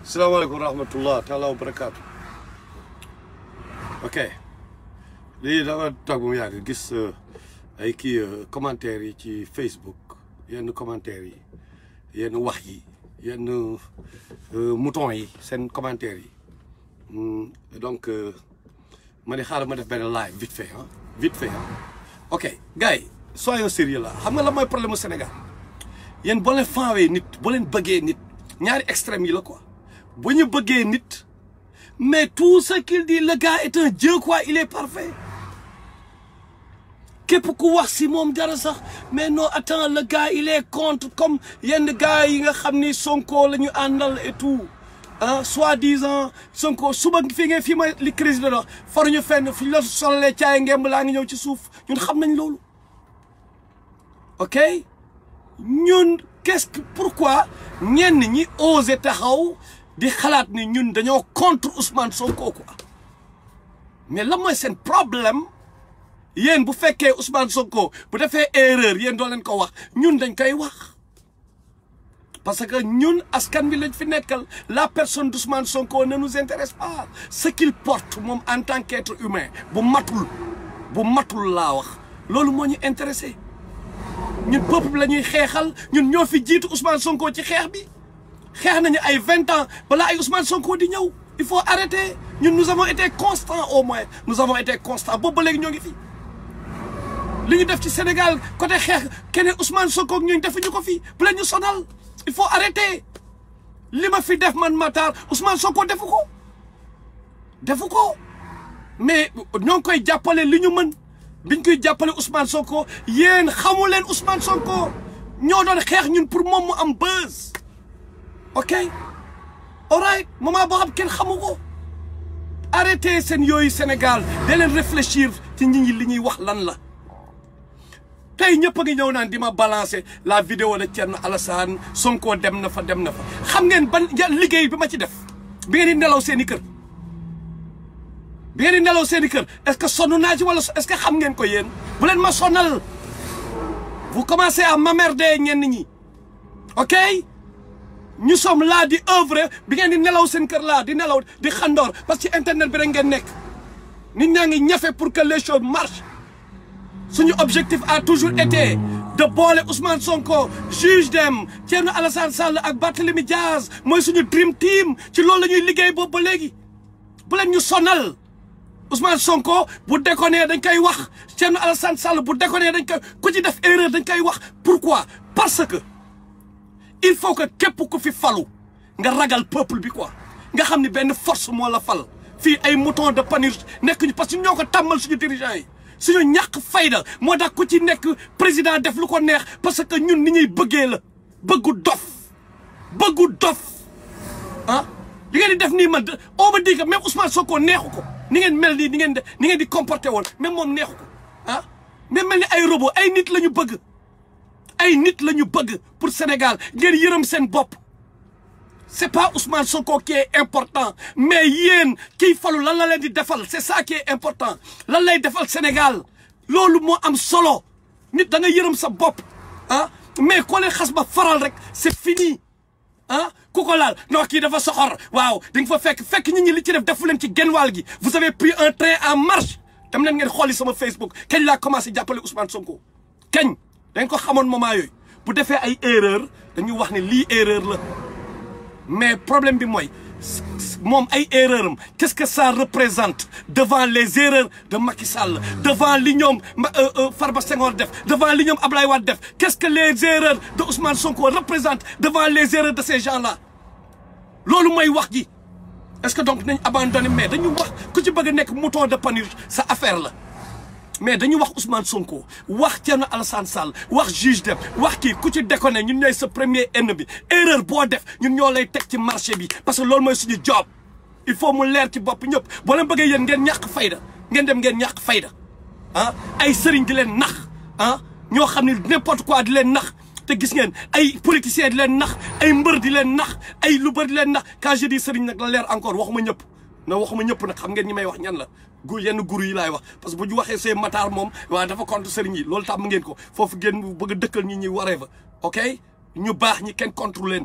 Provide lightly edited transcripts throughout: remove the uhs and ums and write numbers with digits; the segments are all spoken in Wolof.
salaamaaleykum wa rahmatullah taala wa barakaatu. ok lii dama toog mu yàgg gis ay commentaires yi ci Facebook yenn commentaires yi yenn wax yi yenn mouton yi seen commentaires yi donc ma ne xaaral ma def benn live vite fait ok gars yi soyons sérieux là xam nga la mooy problème mu Sénégal yéen boo leen faawee nit boo leen bëggee nit ñaari extrêmes yi la quoi bu ñu bëggee nit mais tout ce qu'il dit le gars est un dieu quoi il est parfait képp ku wax si moom dara sax mais non attends le gars il est contre comme yenn gars yi nga xam ni Sonko la ñu àndal et tout ah soi-disant Sonko suba fii ma li crise la faruñu fenn fi la solalee caay ngemb laa ngi ñëw ci suuf ñun xam nañ loolu ok ñun pourquoi ñenn ñi osé taxaw di xalaat ni ñun dañoo contre Ousmane Sonko quoi mais lan mooy seen problème yéen bu fekkee Ousmane Sonko bu defee erreur yéen doo leen ko wax ñun dañ koy wax parce que ñun askan bi lañ fi nekkal la personne d'Ousmane Sonko ne nous intéresse pas ce qu'il porte moom en tant qu'être humain bu matul laa wax loolu moo ñu intéressé ñun peuple bi la ñuy xeexal ñun ñoo fi jiitu Ousmane Sonko ci xeex bi xeex nañu ay 20 ans balaa ay Ousmane Sonko di ñëw il faut arrêter ñun nous avons été constants au moins nous avons été constants boobu ba léegi ñoo ngi fi li ñu def ci Sénégal côté xeex keneen Ousmane Sonko ak ñooñu defuñu ko fi bu leen ñu sonal il faut arrêter li ma fi def man Matar Ousmane Sonko defu ko mais ñoo ngi koy jàppale li ñu mën biñ koy jàppale Ousmane Sonko yéen xamu leen Ousmane Sonko ñoo doon xeex ñun pour moom mu am buzz ok alright moment boo xam kenn xamu ko arrêtez seen yooyu Sénégal da leen réfléchir ci nit ñi li ñuy wax lan la tey ñëpp a ngi ñëw naan di ma balancer la vidéo de Thierno Alassane Sonko dem na fa xam ngeen ban liggéey bi ma ci def bi ngeen di nelaw seen i kër est-ce que sonn naa ci wala est-ce que xam ngeen ko yéen bu leen ma sonal vous commencez à m'emmerder ñenn ñi ok ñu sommes là di œuvrer bi ngeen di nelaw seen kër laa di nelaw di xandoor parce que internet bi rek ngeen nekk nit ñaa ngi ñafe pour que les choses marchent suñu objectif a toujours été de boole Ousmane Sonko juge dem Thierno Alassane Sall ak Barthélémy Diaz mooy suñu dream team ci loolu la ñuy liggéey boobu ba léegi bu leen ñu sonal Ousmane Sonko bu déconné dañ koy wax Thierno Alassane Sall bu déconné dañ koy ku ci def erreur dañ koy wax pourquoi parce que il faut que képp ku fi falu nga ragal peuple bi quoi nga xam ni benn force moo la fal fii ay mouton de Panurge nekk ñu parce que ñoo ko tàmmal suñu dirigeants yi suñu ñàkk fayda moo tax ku ci nekk président def lu ko neex parce que ñun ni ñuy bëggee la bëggu dof ah li ngeen di def nii man on me dit que même Ousmane Sonko neexu ko ni ngeen mel nii ni ngeen di comporté woon même moom neexu ko ah mais mel ni ay robot ay nit la ñu bëgg pour Sénégal ngeen yërëm seen bopp c'est pas Ousmane Sonko qui est important mais yéen kiy falu lan la leen di defal c'est ça qui est important lan lay defal Sénégal loolu moo am solo nit da nga yërëm sa bopp ah mais koo leen xas ba faral rek c'est fini ah ku ko laal non kii dafa soxor waaw di nga fa fekk nit ñi li ci def defu leen ci genn wàll gi vous avez pris un train en marche dem leen ngeen xooli sama Facebook kañ laa commencé jàppale Ousmane Sonko kañ dañ ko xamoon moment yooyu bu defee ay erreur dañuy wax ne lii erreur la mais problème bi mooy moom ay erreur am qu'est-ce que ça représente devant les erreurs de Macky Sall devant li ñoom Farba Senghor def devant li ñoom Ablaye Wade def qu'est-ce que les erreurs de Ousmane Sonko représentent devant les erreurs de ces gens-là loolu mooy wax ji est-ce que donc nañ abandonné mais dañu wax ku ci bëgg a nekk mouton de Panurge sa affaire la mais dañu wax Ousmane Sonko wax Thierno Alassane Sall wax juge dem wax kii ku ci déconné ñun ñooy sa premier ennemi erreur boo def ñun ñoo lay teg ci marché bi parce que loolu mooy suñu job il faut mu leer ci bopp ñëpp boo leen bëggee yéen ngeen ñàkk fayda ngeen dem ngeen ñàkk fayda ah ay sëriñ di leen nax ah ñoo xam ne n'importe quoi di leen nax te gis ngeen ay politiciens di leen nax ay mbër di leen nax ay lu bëri di leen nax quand je dis sëriñ nag la leer encore waxuma ñëpp nag xam ngeen ñi may wax ñan la yenn guru yi laay wax parce que bu ñu waxee see Matar moom waaw dafa contre sëriñ yi loolu tàmm ngeen ko foofu ngeen bëgg a dëkkal ñi ñuy waree fa ok ñu baax ñi kenn contre leen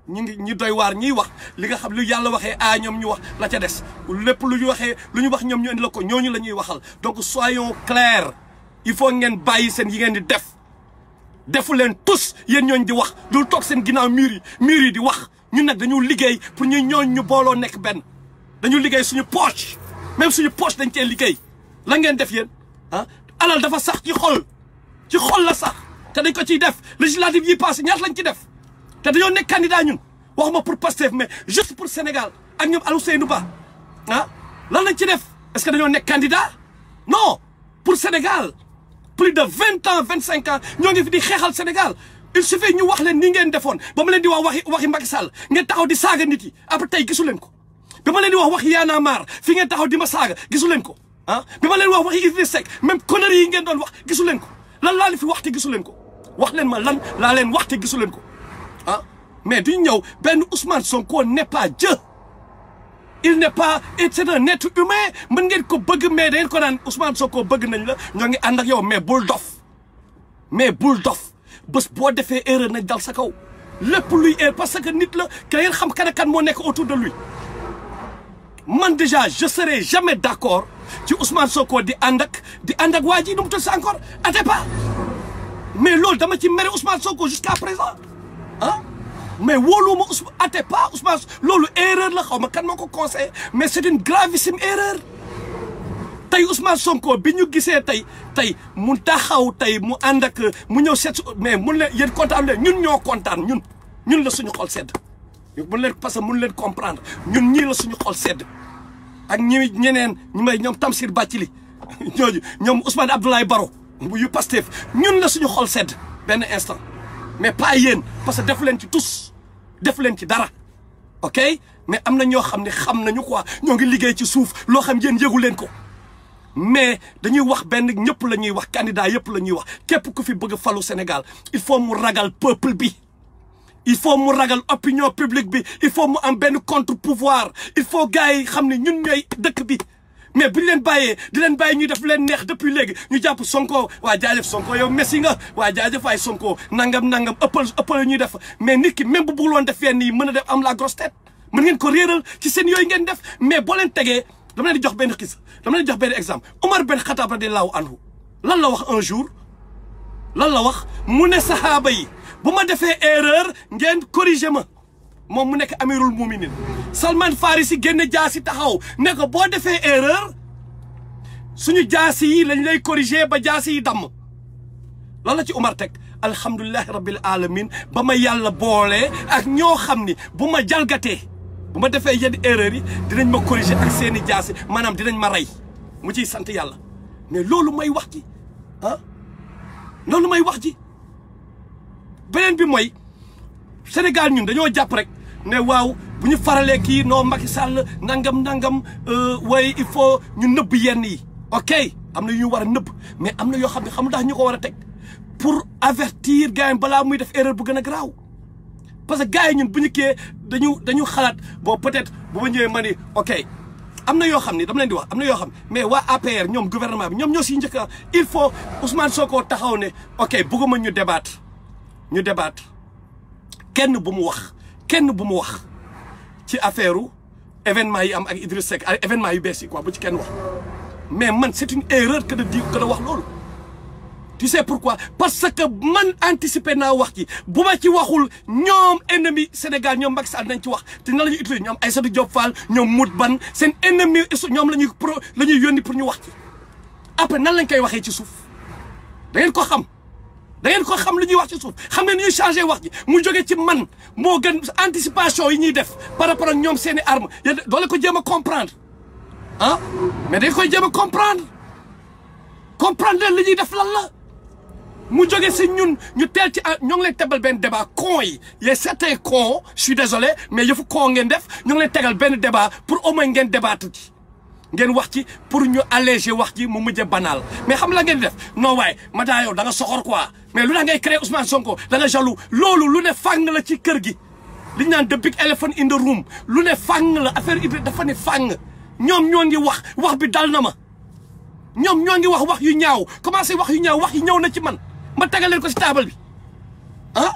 ñu doy waar ñiy wax li nga xam lu yàlla waxee a ñoom ñu wax la ca des lépp lu ñu waxee lu ñu wax ñoom ñu indi la ko ñooñu la ñuy waxal donc soyons clairs il faut ngeen bàyyi seen yi ngeen di defu leen tous yéen ñooñ di wax dul toog seen ginnaaw mur yi di wax ñun nag dañu liggéey pour ñu ñooñ ñu booloo nekk benn dañu liggéey suñu poche même suñu poche dañ cee liggéey la ngeen def yéen alal dafa sax ci xol la sax te dañ ko ciy def législative yi passé ñaata lañ ci def te dañoo nekk candidat ñun waxuma pour Pastef mais juste pour Sénégal ak ñoom Ousseynou Ba lan lañ ci def est-ce que dañoo nekk candidat non pour Sénégal plus de 20 ans 25 ans ñoo ngi fi di xeexal Sénégal il suffit ñu wax leen ni ngeen defoon ba ma leen di wax waxi Macky Sall ngeen taxaw di saaga nit yi après tey gisu leen ko ba ma leen di wax waxi Y'en a marre fi ngeen taxaw di ma saaga gisu leen ko bi ma leen wax waxi Idrissa Seck même conneries yi ngeen doon wax gisu leen ko lan laa leen fi wax te gisu leen ko wax leen ma lan laa leen wax te gisu leen ko mais duñ ñëw benn Ousmane Sonko n'est pas Dieu il n'est pas c'est un être humain mën ngeen ko bëgg mais da ngeen ko naan Ousmane Sonko bëgg nañ la ñoo ngi ànd ak yow mais bul dof bés boo defee erreur nañ dal sa kaw lépp luy erreur parce que nit la ka ngeen xam kan ak kan moo nekk autour de lui man déjà je serai jamais d'accord ci Ousmane Sonko di ànd ak waa ji nu mu tudd si encore Atepa mais loolu dama ci mere Ousmane Sonko jusqu'à présent mais wóoluwuma Atepa Ousmane loolu erreur la xaw ma kan moo ko conseillé mais c'est une gravissime erreur tey Ousmane Sonko bi ñu gisee tey mu taxaw tey mu ànd ak mu ñëw seet mais mun leen yéen kontaan leen ñun ñoo kontaan ñun la suñu xol sedd mun leen parce que mun leen comprendre ñun ñii la suñu xol sedd ak ñeneen ñu may ñoom Tamsir Bathily ñoom Ousmane Abdoulaye Baro yu Pastef ñun la suñu xol sedd benn instant mais pas yéen parce que defu leen ci tous defu leen ci dara ok mais am na ñoo xam ne xam nañu quoi ñoo ngi liggéey ci suuf loo xam yéen yëgu leen ko mais dañuy wax benn ñëpp la ñuy wax candidat yëpp la ñuy wax képp ku fi bëgg a falu Sénégal il faut mu ragal peuple bi il faut mu ragal opinion publique bi il faut mu am benn contre pouvoir il faut gars yi xam ne ñun ñooy dëkk bi mais bu ñu leen bàyyee di leen bàyyi ñuy def leen neex depuis léegi ñu jàpp Sonko waa jaajëf Sonko yow messi nga waa jaajëf waay Sonko nangam ëppal ñuy def mais nit ki même bu bëggul woon def yenn yi mën a def am la grosse tête mën ngeen ko réeral ci seen yooyu ngeen def mais boo leen tegee dama leen di jox benn xis dama leen di jox benn exemple Omar Ben Khattab radiyallahu anhu lan la wax un jour lan la wax mu ne sahaaba yi bu ma defee erreur ngeen corriger ma moom mu nekk amirul muminin Salman Farisi génne jaasi taxaw ne ko boo defee erreur suñu jaasi yi lañ lay corriger ba jaasi yi damm lan la ci Omar teg alhamdulillahi rabbil alamin ba ma yàlla boolee ak ñoo xam ni bu ma jalgatee bu ma defee yenn erreur yi dinañ ma corriger ak seeni jaasi maanaam dinañ ma rey mu ciy sant yàlla mais loolu may wax ji loolu may wax ji beneen bi mooy Sénégal ñun dañoo jàpp rek ne waaw bu ñu faralee kii non Macky Sall nangam waaye il faut ñu nëbb yenn yi ok am na yu ñu war a nëbb mais am na yoo xam ne xam ndax ñu ko war a teg pour avertir gars yi balaa muy def erreur bu gën a garaaw parce que gars yi ñun bu ñu kee dañu xalaat bon peut-être bu ma ñëwee ma ni ok am na yoo xam ne dama leen di wax am na yoo xam mais waa APR ñoom gouvernement bi ñoom ñoo siy njëkk il faut Ousmane Sonko taxaw ne ok bëgguma ñu débattre kenn bu mu wax ci affaire événement yi am ak Idriss Seck ak événement yu bees yi quoi bu ci kenn wax mais man c'est une erreur que de wax loolu tu sais pourquoi parce que man anticiper naa wax ci bu ma ci waxul ñoom ennemi Sénégal ñoom Macky Sall nañ ci wax te na la ñuy utiliser ñoom Aïssatou Diop Fall ñoom Mout Ban seen ennemi ñoom la ñuy yónni pour ñu wax ci après nan lañ koy waxee ci suuf da ngeen ko xam lu ñuy wax ci suuf xam ne ni ñuy changé wax ji mu jógee ci man moo gën anticipation yi ñuy def par rapport ak ñoom seeni arme yéen doole ko jéem a comprendre mais dañ koy jéem a comprendre leen li ñuy def lan la mu jógee si ñun ñu teel ci ñoo ngi leen tegal benn débat con yi y a certains cons je suis désolé mais yëfu con ngeen def ñoo ngi leen tegal benn débat pour au moins ngeen débattre ci ngeen wax ci pour ñu alléger wax ji mu mujjee banal mais xam la ngeen def non waaye Matar yow da nga soxor quoi mais lu tax ngay créer Ousmane Sonko da nga jaloux loolu lu ne fàng la ci kër gi li ñu naan the big elephant in the room lu ne fàng la affaire Idriss dafa ne fàng ñoom ñoo ngi wax bi dal na ma ñoom ñoo ngi wax yu ñaaw commencé wax yu ñaaw wax yi ñëw na ci man ma tegal leen ko si taabal bi après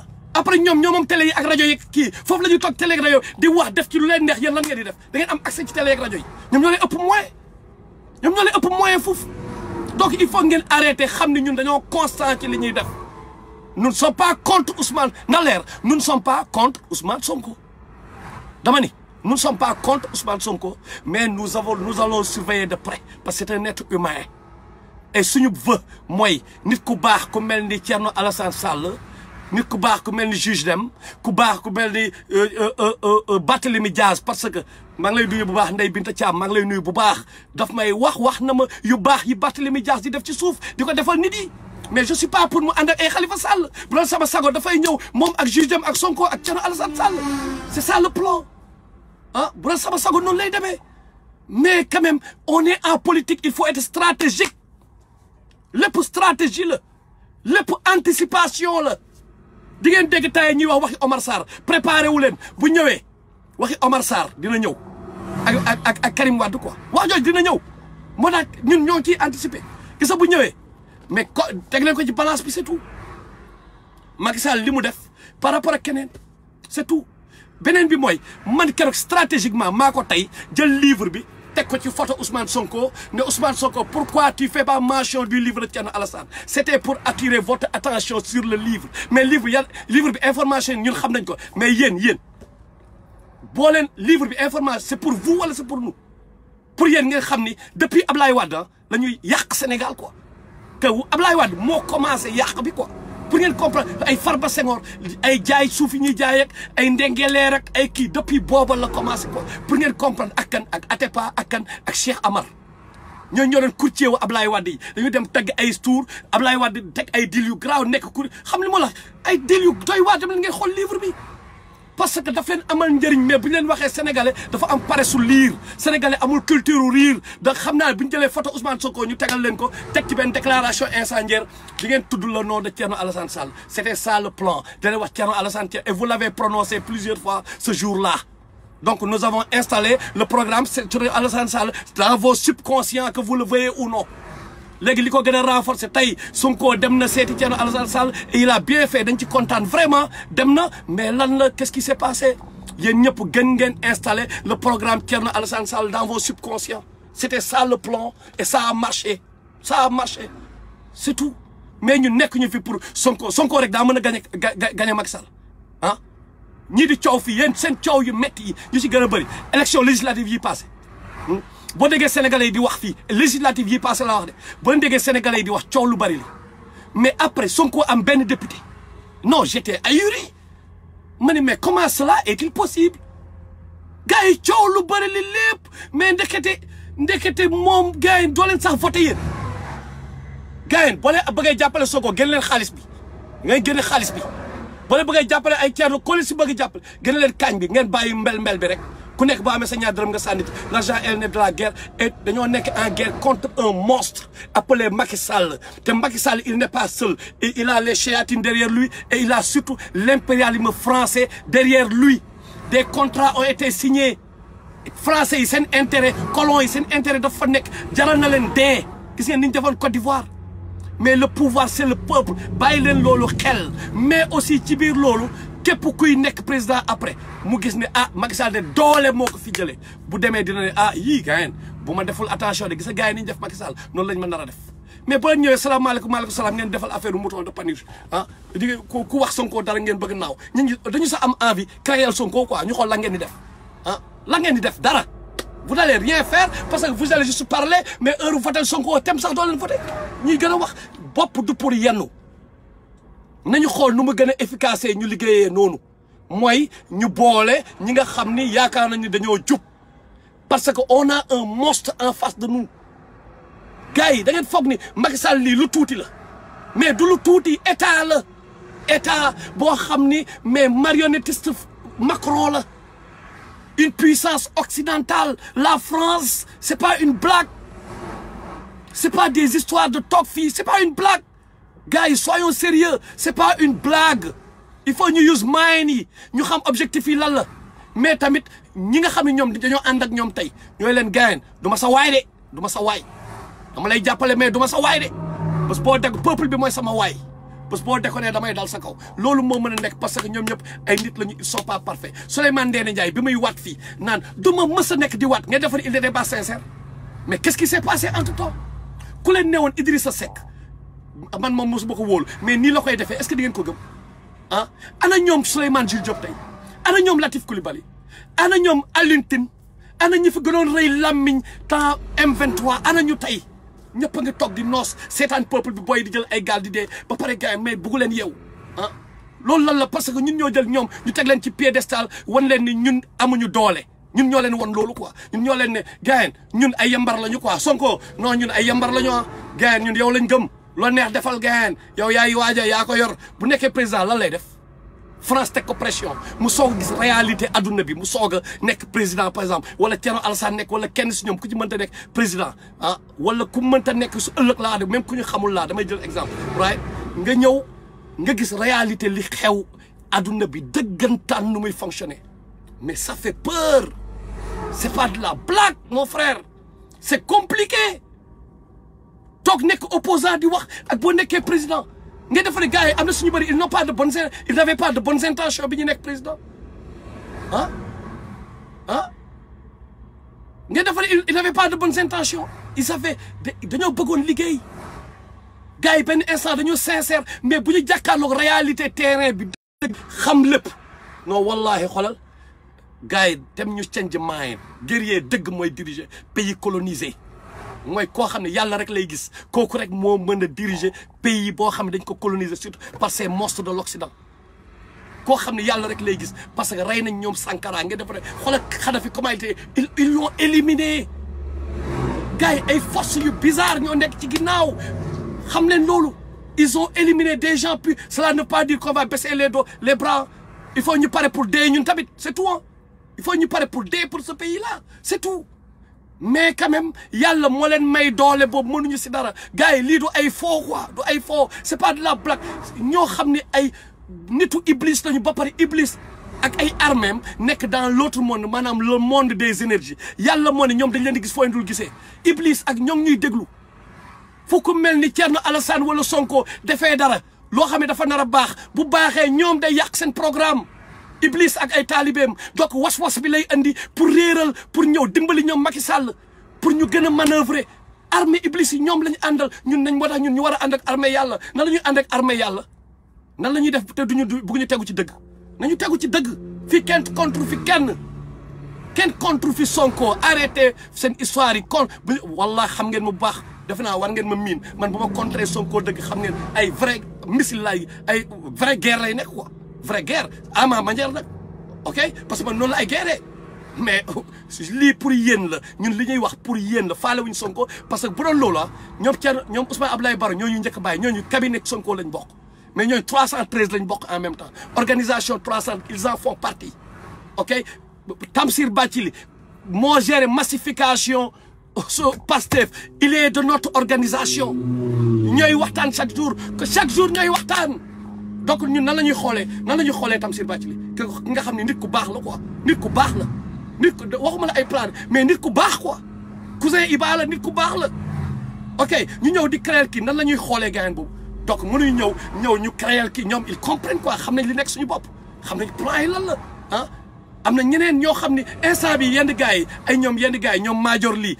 après ñoom moom télé yi ak rajo yi kii foofu la ñuy toog télé ak rajo di wax def ci lu leen neex yéen lan ngeen di def da ngeen am accès ci télé ak rajo yi ñoom ñoo leen ëpp moyen ñoom ñoo leen ëpp moyen foofu donc il faut ngeen arrêter xam ne ñun dañoo constant ci li ñuy def nous ne sommes pas contre Ousmane na leer nous ne sommes pas contre Ousmane Sonko dama ni nous ne sommes pas contre Ousmane Sonko mais nous allons surveiller de près parce que c'est un être humain et suñu vœu mooy nit ku baax ku mel ni Thierno Alassane Sall nit ku baax ku mel ni juge Dème ku baax ku mel ni Barthélémy Diaz parce que maa ngi lay nuyu bu baax Ndeye Binta Thiam maa ngi lay nuyu bu baax daf may wax na ma yu baax yi Barthélémy Diaz di def ci suuf di ko defal nit yi mais je suis pas pour mu ànd ak ay Khalifa Sall bu doon sama sago dafay ñëw moom ak juge Dème ak Sonko ak Thierno Alassane Sall c'est ça le plan ah bu doon sama sago noonu lay demee mais quand même on est en politique il faut être stratégique lépp stratégie la lépp anticipation la di ngeen dégg tay ñuy wax waxi Omar Sarr préparé wu leen bu ñëwee waxi Omar Sarr dina ñëw ak Karim Wade quoi wax jooju dina ñëw moo tax ñun ñoo ciy anticiper gis nga bu ñëwee mais ko teg leen ko ci balance bi c'est tout Macky Sall li mu def par rapport ak keneen c'est tout beneen bi mooy man keroog stratégiquement maa ko tey jël livre bi teg ko ci photo Ousmane Sonko ne Ousmane Sonko pourquoi tu fais pas mention du livre de Thierno Alassane c'était pour attirer votre attention sur le livre mais livre bi information ñun xam nañ ko mais yéen boo leen livre bi information c'est pour vous wala c'est pour nous pour yéen ngeen xam ni depuis Ablaye Wade la ñuy yàq Sénégal quoi te Ablaye Wade moo commencé yàq bi quoi pour ngeen comprendre ay Farba Senghor ay jaay suuf yi ñuy jaay ak ay ndengeleer ak ay kii depuis booba la commencé quoi pour ngeen comprendre ak kan ak Atepa ak kan ak Cheikh Amar ñoo doon courtier wu Ablaye Wade yi dañu dem tagg ay tour Ablaye Wade teg ay deal yu garaaw nekk kur xam li ma la ay deal yu doy waa dem leen ngeen xool livre bi parce que daf leen amal njëriñ mais bu ñu leen waxee sénégalais dafa am pare su lire sénégalais amul culture riir donc xam naa bu ñu jëlee photo Ousmane Sonko ñu tegal leen ko teg ci benn déclaration incendiaire di ngeen tudd le nom de Thierno Alassane Sall c'était ça le plan dana wax Thierno Alassane Sall et vous l'avez prononcé plusieurs fois ce jour-là donc nous avons installé le programme Thierno Alassane Sall dans vos subconscients que vous le veuillez ou non léegi li ko gën a renforcer tey Sonko dem na seeti Thierno Alassane Sall et il a bien fait dañ ci kontaan vraiment dem na mais lan la qu'est-ce qui s'est passé yéen ñëpp gën ngeen installer le programme Thierno Alassane Sall dans vos subconscients c'était ça le plan et ça a marché c'est tout mais ñu nekk ñu fi pour Sonko rek daa mën a gagner Macky Sall ah ñii di coow fii yéen seen coow yu métti yi ñu ci gën a bëri élection législative yi passé boo déggee sénégalais yi di wax fii législative yi passé la wax de boo déggee sénégalais yi di wax coow lu bari li mais après Sonko am benn député non j'étais ahuri ma ni mais comment cela est-il possible gars yi coow lu bari li lépp mais ndekete moom gars yi doo leen sax voté yéen gars yi boo leen bëggee jàppale Sonko génn leen xaalis bi ngay génne xaalis bi boo leen bëggee jàppale ay Thierno Coly si bëgg jàppale génne leen kaañ bi ngeen bàyyi mbel bi rek ku nekk boo amee sa ñaar dërëm nga sànni l'argent est né de la guerre et dañoo nekk en guerre contre un monstre appelé Macky Sall te Macky Sall il n'est pas seul et il a les chéatines derrière lui et il a surtout l'impérialisme français derrière lui des contrats ont été signés français yi seen intérêt colons yi seen intérêt dafa nekk jaral na leen dee gis ngeen ni ñu defoon Côte d'Ivoire mais le pouvoir c'est le peuple bàyyi leen loolu xel mais aussi ci biir loolu képp kuy nekk président après mu gis ne ah Macky Sall de doole moo ko fi jëlee bu demee dina ne ah yii gars yi bu ma deful attention de gis nga gars yi ni ñu def Macky Sall noonu lañ ma nar a def mais boo leen ñëwee salaamaaleykum maaleykum salaam ngeen defal affaire mouton de Panurge ah di ku wax Sonko dara ngeen bëgg naaw ñun dañu sax am envie créer Sonko quoi ñu xool la ngeen di def ah la ngeen di def dara vous n'allez rien faire parce que vous allez juste parler mais heure voter Sonko tem sax doo leen voter ñuy gën a wax bopp du pour yenn nañu xool nu mu gën a efficace ñu liggéeyee noonu mooy ñu boole ñi nga xam ni yaakaar nañu dañoo jub parce que on a un monstre en face de nous gars yi da ngeen foog ni Macky Sall lii lu tuuti la mais du lu tuuti état la état boo xam ni mais marionnettiste Macron la une puissance occidentale la France c'est pas une blague c'est pas des histoires de toog fii c'est pas une blague gars yi soyons sérieux c'est pas une blague il faut ñu use mind yi ñu xam objectif yi lan la mais tamit ñi nga xam ne ñoom dañoo ànd ak ñoom tey ñooy leen gayen du ma sa waay de du ma sa waay dama lay jàppale mais du ma sa waay de parce que boo dégg peuple bi mooy sama waay parce que boo déconné damay dal sa kaw loolu moo mën a nekk parce que ñoom ñëpp ay nit lañu ils sont pas parfaits Souleymane Ndéné Ndiaye bi muy waat fii naan du ma mës a nekk di waat nga defar il n'était pas sincère mais qu'est-ce qui s'est passé entre temps ku leen newoon Idrissa Seck man moom mosuma ko wóolu mais nii la koy defee est-ce que di ngeen ko gëm ah ana ñoom Souleymane Jules Diop tey ana ñoom Latif Coulibaly ana ñoom Alioune Tine ana ñi fi gënoon rëy làmmiñ temps M23 ana ñu tey ñëpp a ngi toog di noos seetaan peuple bi booy di jël ay gaal di dee ba pare gars mais buggu leen yeewu ah loolu lan la parce que ñun ñoo jël ñoom ñu teg leen ci piédestal wan leen ni ñun amuñu doole ñun ñoo leen won loolu quoi ñun ñoo leen ne gars ñun ay yambar lañu quoi Sonko non ñun ay yambar lañu ah gars ñun yow lañ gëm loo neex defal gars yow yaay waaja yaa ko yor bu nekkee président lan lay def France teg ko pression mu soog gis réalité adduna bi mu soog a nekk président par exemple wala Thierno Alassane nekk wala kenn si ñoom ku ci mënta nekk président ah wala ku mënta nekk su ëllëg laa de même ku ñu xamul laa damay jël exemple right nga ñëw nga gis réalité li xew adduna bi dëggantaan nu muy fonctionner mais ça fait peur c'est pas de la blague mon frère c'est compliqué toog nekk opposant di wax ak boo nekkee président nga defa ne gars yi am na suñu bëri ils n'avaient pas de bonnes intentions bi ñu nekk président ah nga defa ne ils n'avaient pas de bonnes intentions ils avaient dañoo bëggoon liggéey gars yi benn instant dañoo sincère mais bu ñu jàkkaarloog réalité terrain bi xam lépp non wallahi xoolal gars yi dem ñu change mind guerrier dëgg mooy diriger pays colonisé mooy koo xam ne yàlla rek lay gis kooku rek moo mën a diriger pays boo xam ne dañ ko coloniser surtout par ces monstres de l'Occident koo xam ne yàlla rek lay gis parce que rey nañ ñoom Sankara nga defa ne xoolal Kadhafi comment ils l'ont éliminé gars yi ay forces yu bizarre ñoo nekk ci ginnaaw xam leen loolu ils ont éliminé des gens puis cela ne veut pas dire qu'on va baisser les bras il faut ñu pare pour dee ñun tamit c'est tout hein il faut ñu pare pour dee pour ce pays là c'est tout mais quand même yàlla moo leen may doole boobu mënuñu si dara gars yi lii du ay faux quoi du ay faux c'est pas de la blague ñoo xam ne ay nitu iblis lañu ba pare iblis ak ay armées nekk dans l'autre monde maanaam le monde des énergies yàlla moo ne ñoom dañ leen di gis foo dul gisee iblis ak ñoom ñuy déglu fu ko mel ni Thierno Alassane wala Sonko defee dara loo xam ne dafa nar a baax bu baaxee ñoom day yàq seen programme Iblis ak ay taalibeem donc was-was bi lay andi pour réeral pour ñëw dimbali ñoom Macky Sall pour ñu gën a manœuvrer armée Iblis yi ñoom la ñu àndal ñun nañ moo tax ñun ñu war a ànd ak armée yàlla nan la ñuy ànd ak armée yàlla nan la ñuy def te duñu bëgg ñu tegu ci dëgg nañu tegu ci dëgg fii kenn contre fi kenn contre fi Sonko arrêté seen histoire yi kon wallah xam ngeen ma bu baax defe naa war ngeen ma miin man bu ma contrer Sonko dëgg xam ngeen ay vrai missile lay ay vrai guerre lay nekk quoi vraie guerre à ma manière nag ok parce que man noonu la ay guerre mais lii pour yéen la ñun li ñuy wax pour yéen la faale wuñ Sonko parce que bu doon loolu ñoom Ousmane Abdoulaye Baro ñooñu njëkk a bàyyi ñooñu cabinet Sonko lañ bokk mais ñooñu 313 lañ bokk en même temps organisation 300 ils en font partie ok Tamsir Bathily moo géré massification so Pastef il est de notre organisation ñooy waxtaan chaque jour ñooy waxtaan donc ñun nan la ñuy xoolee Tamsir Bathily ki nga xam ne nit ku baax la quoi nit ku baax la nit ku waxuma la ay plan mais nit ku baax quoi cousin Iba la nit ku baax la ok ñu ñëw di créer kii nan la ñuy xoolee gaañ boobu donc mënuñ ñëw ñu créer kii ñoom ils comprennent quoi xam nañ li nekk suñu bopp xam nañ plan yi lan la ah am na ñeneen ñoo xam ne instant bi yenn gars yi ay yenn gars yi ñoom Major lii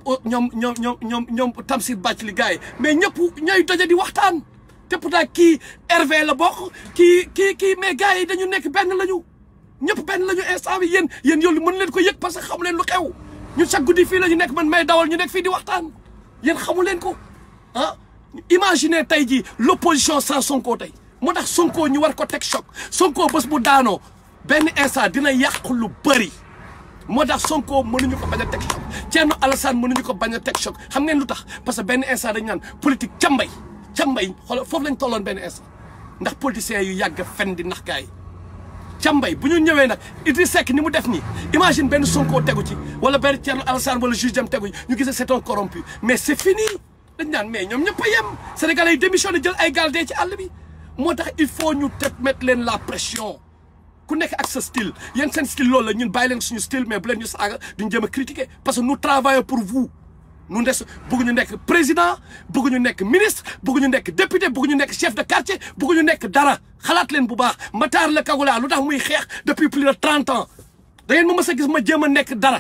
ñoom Tamsir Bathily gars yi mais ñëpp ñooy daje di waxtaan te pourtant kii Hervé la bokk kii mais gars yi dañu nekk benn lañu ñëpp benn lañu instant bi yéen yoolu mën leen ko yëg parce que xamu leen lu xew ñun chaque guddi fii la ñu nekk man may dawal ñu nekk fii di waxtaan yéen xamu leen ko ah imaginez tey jii l'opposition sans Sonko tey moo tax Sonko ñu war ko teg choc Sonko bés bu daanoo benn instant dina yàq lu bëri moo tax Sonko mënuñu ko bañ a teg choc Thierno Alassane mënuñu ko bañ a teg choc xam ngeen lu tax parce que benn instant dañu naan politique cambay xoolal foofu lañ tolloon benn instant ndax politiciens yu yàgg fen di nax gars yi cambay bu ñu ñëwee nag Idrissa Seck ni mu def nii imagine benn Sonko tegu ci wala benn Thierno Alassane wala juge dem tegu ñu gisee c'est un corrompu mais c'est fini dañ naan mais ñoom ñëpp a yem Sénégalais yi démissionné jël ay gaal dee ci àll bi moo tax il faut ñu mettre leen la pression ku nekk ak sa style yéen seen style loolu la ñun bàyyi leen suñu style mais bu leen ñu saaga duñ jëm a critiquer parce que nous travaillons pour vous nu des bëgguñu nekk président bëgguñu nekk ministre bëgguñu nekk député bëgguñu nekk chef de quartier bëgguñu nekk dara xalaat leen bu baax Matar le Kagoula lu tax muy xeex depuis plus de 30 ans da ngeen ma mës a gis ma jéem a nekk dara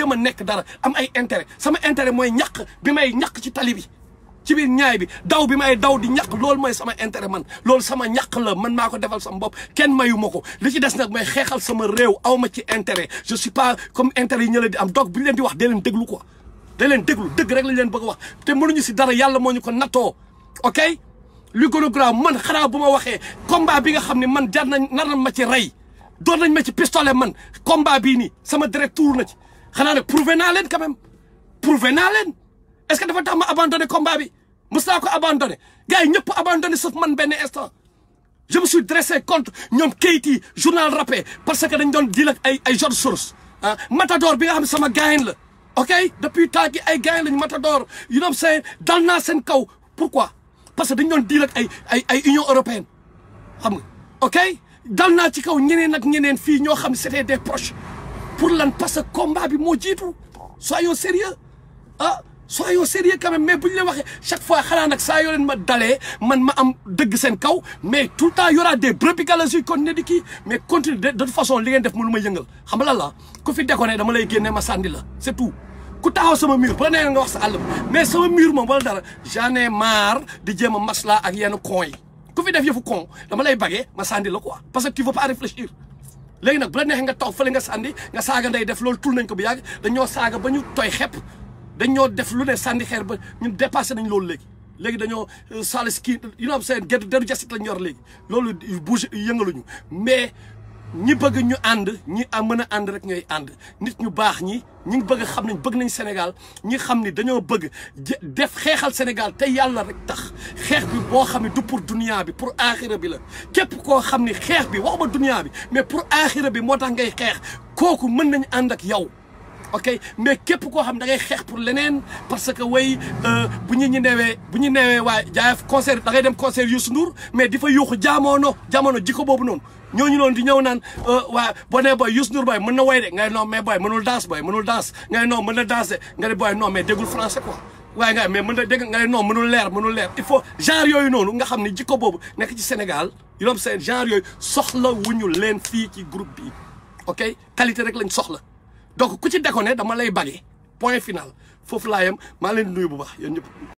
am ay intérêt sama intérêt mooy ñaq bi may ñaq ci tali bi ci biir ñaay bi daw bi may daw di ñaq loolu mooy sama intérêt man loolu sama ñaq la man maa ko defal sama bopp kenn mayu ma ko li ci des nag mooy xeexal sama réew aw ma ci intérêt je suis pas comme intérêt yi ñu leen di am donc bu ñu leen di wax dee leen déglu quoi dee leen déglu dëgg rek lañ leen bëgg a wax te mënuñu si dara yàlla moo ñu ko nattoo ok lu gën a grave man xanaa bu ma waxee combat bi nga xam ne man jar nañ nar nañ ma ci rey doon nañ ma ci pistolet man combat bii nii sama deret tuur na ci xanaa nag prouvé naa leen quand même prouvé naa leen est-ce que dafa tax ma abandonné combat bi mos naa ko abandonné gars yi ñëpp abandonné sauf man benn instant je me suis dressé contre ñoom Keyti journal rappé parce que dañ doon deal ak ay George Soros ah Matador bi nga xam ne sama gaayen la ok depuis temps gi ay gaayen lañ Matador you know what I'm saying dal naa seen kaw pourquoi parce que dañ doon deal ak ay Union européenne xam nga ok dal naa ci kaw ñeneen ak ñeneen fii ñoo xam ne c'était des proches pour lan parce que combat bi moo jiitu soyons sérieux ah soyons sérieux quand même mais bu ñu leen waxee chaque fois xanaa nag saa yoo leen ma dalee man ma am dëgg seen kaw mais tout le temps y aura des brebis galeuses yu continuer di kii mais continue de toute façon li ngeen def mënu ma yëngal xam nga lan la ku fi déconné dama lay génne ma sànni la c'est tout ku taxaw sama mur bu la nee nga wax sa àll mais sama mur moom wala dara j'en ai marre di jéem a maslaa ak yenn con yi ku fi def yëfu con dama lay bagee ma sànni la quoi parce que tu veux pas réfléchir léegi nag bu la neexee nga toog fële nga sànni nga saaga nday def loolu tul nañ ko bu yàgg dañoo saaga ba ñu tooy xepp dañoo def lu ne sànni xeer ba ñun dépassé nañ loolu léegi dañoo salis kii you know seen deru jasit lañ yor léegi loolu bouge yëngaluñu mais ñi bëgg ñu ànd ñi mën a ànd rek ñooy ànd nit ñu baax ñi bëgg xam nañ bëgg nañ Sénégal ñi xam ni dañoo bëgg def xeexal Sénégal te yàlla rek tax xeex bi boo xam ne du pour dunia bi pour aaxira bi la képp koo xam ni xeex bi waxuma dunia bi mais pour aaxira bi moo tax ngay xeex kooku mën nañ ànd ak yow ok mais képp koo xam da ngay xeex pour leneen parce que way bu ñu neewee waaye jaayef concert da ngay dem concert Youssou Ndour mais di fa yuuxu jamono jikko boobu noonu ñooñu noonu di ñëw naan waa boo nee booy Youssou Ndour booy mën na way de ngay non mais booy mënul danse ngay non mën na danse de nga ne booy non mais déggul français quoi waaye nga mais mën na dégg nga ne non mënul leer il faut genre yooyu noonu nga xam ne jikko boobu nekk ci Sénégal yu doon seen genre yooyu soxla wuñu leen fii ci groupe bi ok qualité rek lañ soxla donc ku ci déconné dama lay bagee point final foofu laa yem maa leen di nuyu bu baax yéen ñëpp